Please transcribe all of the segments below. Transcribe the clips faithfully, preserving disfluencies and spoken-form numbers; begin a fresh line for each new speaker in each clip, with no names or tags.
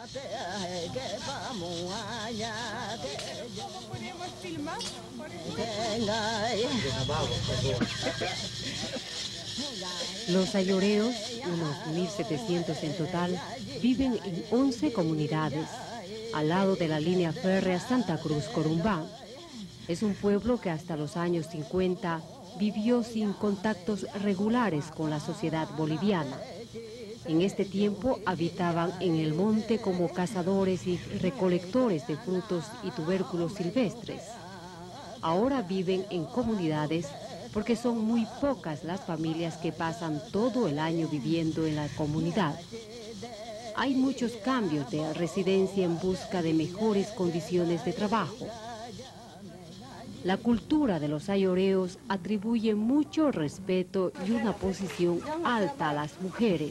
¿Podemos filmar?
Los ayoreos, unos mil setecientos en total, viven en once comunidades, al lado de la línea férrea Santa Cruz-Corumbá. Es un pueblo que hasta los años cincuenta vivió sin contactos regulares con la sociedad boliviana. En este tiempo habitaban en el monte como cazadores y recolectores de frutos y tubérculos silvestres. Ahora viven en comunidades porque son muy pocas las familias que pasan todo el año viviendo en la comunidad. Hay muchos cambios de residencia en busca de mejores condiciones de trabajo. La cultura de los ayoreos atribuye mucho respeto y una posición alta a las mujeres.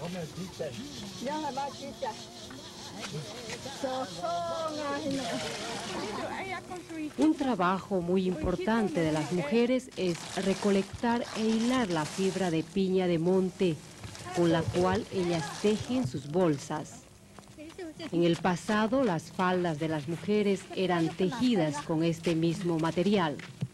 Un trabajo muy importante de las mujeres es recolectar e hilar la fibra de piña de monte, con la cual ellas tejen sus bolsas. En el pasado, las faldas de las mujeres eran tejidas con este mismo material.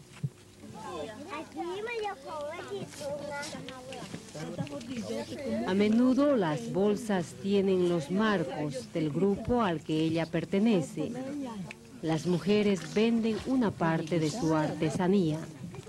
A menudo las bolsas tienen los marcos del grupo al que ella pertenece. Las mujeres venden una parte de su artesanía.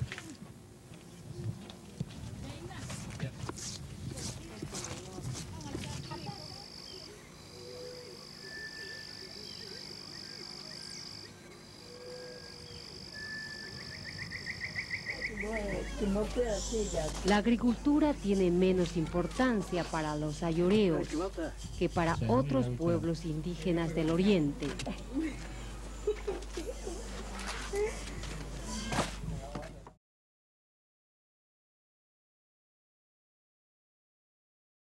La agricultura tiene menos importancia para los ayoreos que para otros pueblos indígenas del oriente.